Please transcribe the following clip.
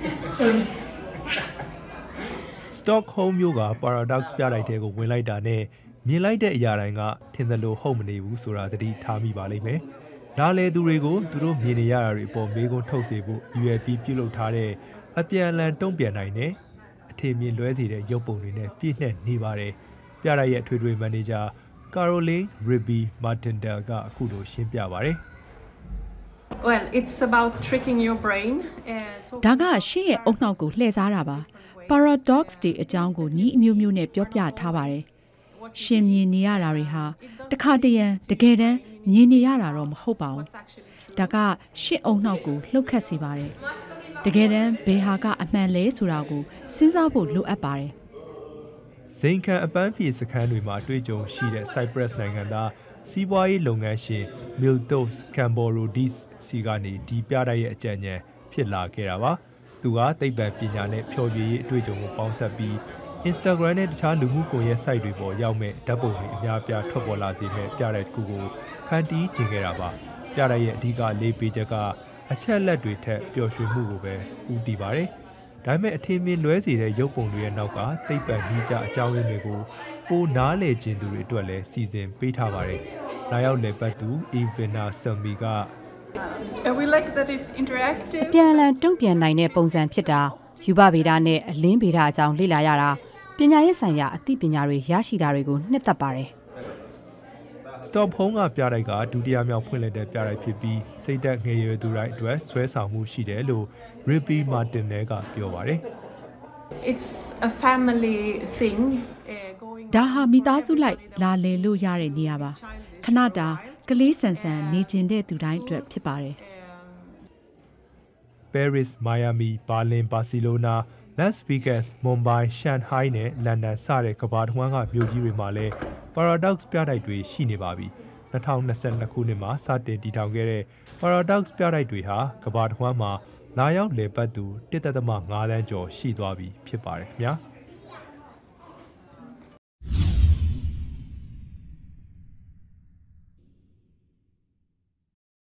Stockholm မြို့က paradox ပြလိုက်တဲ့ကိုဝင်လိုက်တာနဲ့မြင်လိုက်တဲ့အရာတိုင်းကထင်သလိုဟုတ်မနေဘူးဆိုတာသတိထားမိပါလိမ့်မယ်။ဒါလေသူတွေကိုသူတို့မြင်နေရတာတွေအပေါ်မေးခွန်းထုတ်စေဖို့ရွယ်ပြီးပြုလုပ်ထားတဲ့အပြန်အလှန်တုံ့ပြန်နိုင်တဲ့အထင်မြင်လွဲစေတဲ့ရုပ်ပုံတွေနဲ့ပြည့်နှက်နေပါတယ်။ပြလိုက်ရဲ့အထွေထွေမန်နေဂျာ Caroline Ribby Martindale ကအခုလိုရှင်းပြပါတယ်။ Well, it's about tricking your brain. ဒါကရှင့်ရဲ့အုံနှောက်ကိုလှည့်စားတာပါ။ paradox တွေအကြောင်းကိုနီးအမျိုးမျိုးနဲ့ပြောပြထားပါတယ်။ရှင်မြင်နေရတာတွေဟာတခါတရံတကယ်တမ်းမြင်နေရတာတော့မဟုတ်ပါဘူး။ဒါကရှင့်အုံနှောက်ကိုလှုပ်ခတ်စေပါတယ်။တကယ်တမ်းဘယ်ဟာကအမှန်လဲဆိုတာကိုစဉ်းစားဖို့လိုအပ်ပါတယ်။ဇိမ်ခံအပန်းဖြေစခန်းတွေမှာတွေ့ကြုံရှိတဲ့ Cyprus နိုင်ငံသားစီးပွားရေးလုပ်ငန်းရှင် Miltos Camborodis စီကနေဒီပြတိုက်ရဲ့အကြံဉာဏ်ဖြစ်လာခဲ့တာပါ။သူကသိပ္ပံပညာနဲ့ဖျော်ဖြေရေးအတွေ့အကြုံကိုပေါင်းစပ်ပြီး Instagram နဲ့တခြားလူမှုကွန်ရက် site တွေပေါ်ရောက်မဲ့ဓာတ်ပုံတွေအများပြားထွက်ပေါ်လာစေမဲ့ပြတိုက်တစ်ခုကိုဖန်တီးကျင်ခဲ့တာပါ။ပြတိုက်ရဲ့အဓိကလေးပေးချက်ကအချက်လက်တွေထက်ပျော်ရွှင်မှုကိုပဲဦးတည်ပါတယ်။ဒါပေမဲ့အထင်မြင်လွဲစေတဲ့ရုပ်ပုံတွေရဲ့နောက်ကသိပ္ပံနည်းကျအကြောင်းရင်းတွေကိုပိုနားလည်ခြင်းသူတွေအတွက်လည်းစီစဉ်ပေးထားပါတယ်။လာရောက်လည်ပတ်သူ Ivana Sami က We like that it's interactive. အပြန်အလှန်တုံ့ပြန်နိုင်တဲ့ပုံစံဖြစ်တာယူပဗေဒနဲ့အလင်းဗေဒအကြောင်းလေ့လာရတာပညာရေးဆိုင်ရာအသိပညာတွေရရှိတာတွေကိုနှစ်သက်ပါတယ်။ Stockholm ကပြတိုက်ကဒုတိယမြောက်ဖွင့်လှစ်တဲ့ပြတိုက်ဖြစ်ပြီးစိတ်သက်ငယ်ရွယ်သူတိုင်းအတွက်ဆွဲဆောင်မှုရှိတယ်လို့ Ribby Martindale ကပြောပါတယ်။ It's a family thing. ဒါဟာမိသားစုလိုက်လာလည်လို့ရတဲ့နေရာပါခဏတာကလေးဆန်ဆန်နေကျင်တဲ့သူတိုင်းအတွက်ဖြစ်ပါတယ် Paris, Miami, Berlin, Barcelona, Las Vegas, Mumbai, Shanghai နဲ့ London စတဲ့ကမ္ဘာတစ်ဝန်းကမြို့ကြီးတွေမှာလည်း paradox ပြတိုက်တွေရှိနေပါပြီ2022ခုနှစ်မှာစတင်တည်ထောင်ခဲ့တဲ့ paradox ပြတိုက်တွေဟာကမ္ဘာတစ်ဝန်းမှာလာရောက်လည်ပတ်သူ 1.5 သန်းကျော်ရှိသွားပြီဖြစ်ပါတယ်ခင်ဗျာ